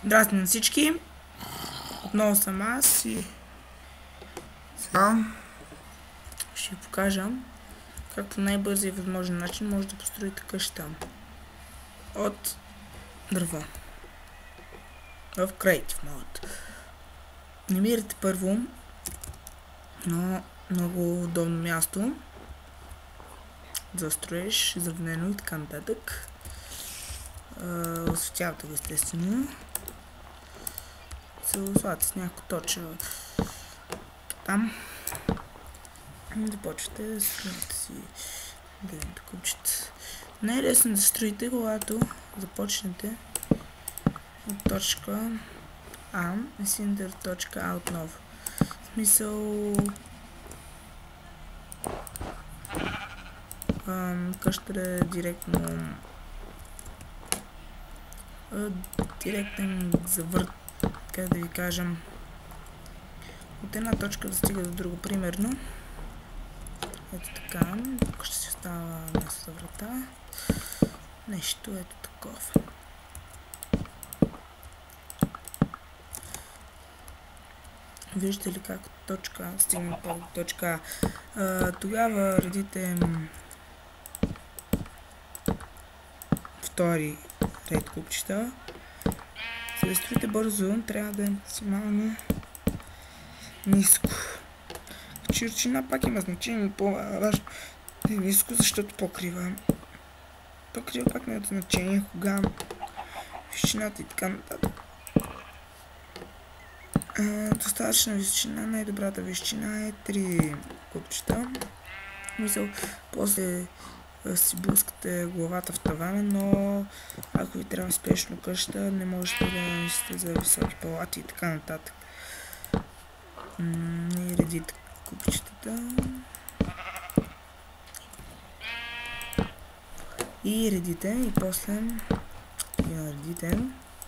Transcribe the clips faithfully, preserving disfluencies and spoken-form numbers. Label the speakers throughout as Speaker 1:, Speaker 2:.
Speaker 1: Здрасти на всички. Отново съм аз и сега ще ви покажа как по най-бързия възможен начин може да построите къща от дърво в Creative Mode. Намирате първо едно много удобно място за строеж, изравнено и така нататък. Осветявате го естествено. Се слагате с някаква точка там и започвате да строите си дъвните купчета. Не е лесно да строите, когато започнете от точка А и си точка А отново. В смисъл къщата е директно директен завърт, как да ви кажем, от една точка да стига до друга, примерно. Ето така, тук ще си остава място за врата. Нещо ето такова. Виждате ли как от точка А стигна до точка А? Тогава редите втори ред купчета. За да строите бързо, трябва да е максимално ниско. Широчина пак има значение, по-важно да е ниско, защото покрива. Покрива пак не е от значение, кога височината и така нататък. Достатъчна височина, най-добрата височина е три купчета. Мисъл, после си блъскате главата в тавана, но ако ви трябва спешно къща, не можете да мислите за високи палати и така нататък. И редите купчетата. И редите, и после и наредите.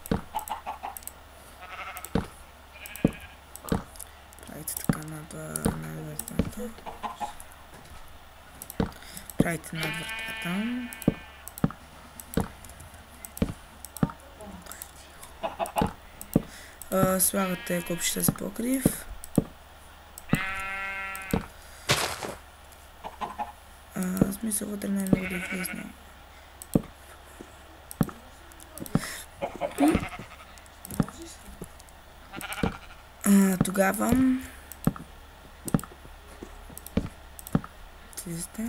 Speaker 1: Правите така над вратата. Правите над вратата. Uh, слагате копчета за покрив. Uh, смисъл вътре не е много да влезне. Uh, тогава слизате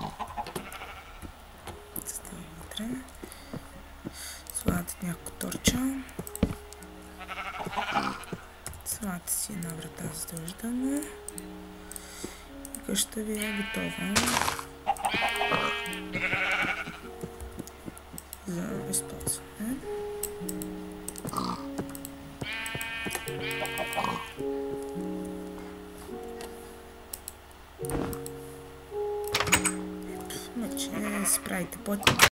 Speaker 1: вътре, слагате някакво торча, слагате си една врата задължително и къщата ви е готова за използване. Иначе си правите под